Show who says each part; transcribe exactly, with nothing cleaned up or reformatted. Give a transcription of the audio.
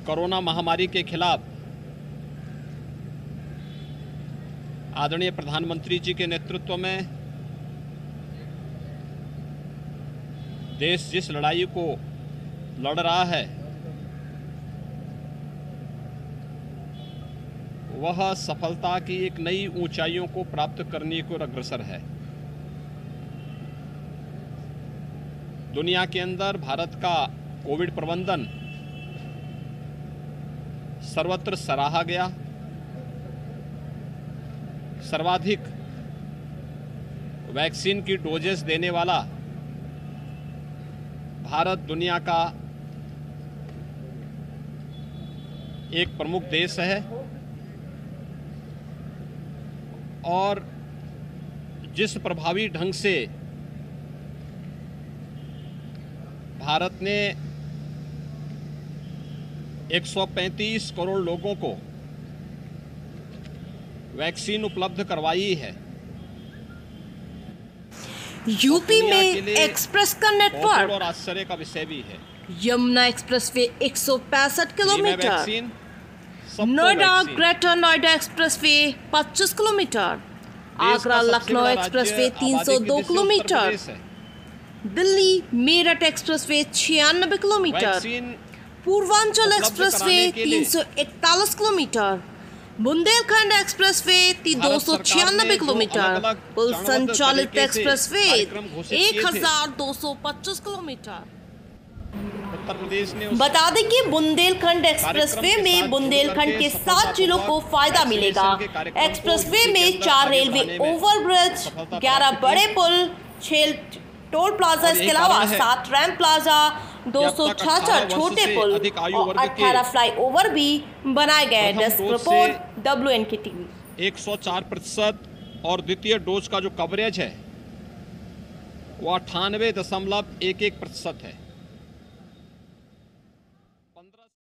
Speaker 1: Corona महामारी के खिलाफ आदरणीय प्रधानमंत्री जी के नेतृत्व में देश जिस लड़ाई को लड़ रहा है वह सफलता की एक नई ऊंचाइयों को प्राप्त करने को अग्रसर है। दुनिया के अंदर भारत का कोविड प्रबंधन सर्वत्र सराहा गया। सर्वाधिक वैक्सीन की डोजेस देने वाला भारत दुनिया का एक प्रमुख देश है और जिस प्रभावी ढंग से भारत ने एक सौ पैंतीस करोड़ लोगों को वैक्सीन उपलब्ध करवाई है,
Speaker 2: यूपी में एक्सप्रेस का नेटवर्क
Speaker 1: और आश्चर्य का विषय भी है।
Speaker 2: यमुना एक्सप्रेसवे एक सौ पैंसठ kilometre, Noida Greater Noida expressway पच्चीस किलोमीटर, आगरा लखनऊ एक्सप्रेसवे तीन सौ दो किलोमीटर, दिल्ली मेरठ एक्सप्रेसवे छियानबे किलोमीटर, पूर्वांचल एक्सप्रेसवे तीन सौ इकतालीस किलोमीटर, बुंदेलखंड एक्सप्रेसवे दो सौ छियानबे किलोमीटर, कुल संचालित एक्सप्रेसवे एक हजार दो सौ पच्चीस किलोमीटर।
Speaker 1: उत्तर प्रदेश ने
Speaker 2: बता दें कि बुंदेलखंड एक्सप्रेसवे में बुंदेलखंड के सात जिलों को फायदा मिलेगा। एक्सप्रेसवे में चार रेलवे ओवरब्रिज, ग्यारह बड़े पुल, छह टोल प्लाजा, इसके अलावा सात रैंप प्लाजा, दो सौ छाछठ छोटे पुल और अठारह फ्लाई ओवर भी बनाए गए। Desk report W N K TV.
Speaker 1: एक सौ चार प्रतिशत और द्वितीय डोज का जो कवरेज है वो अट्ठानवे दशमलव एक एक प्रतिशत है।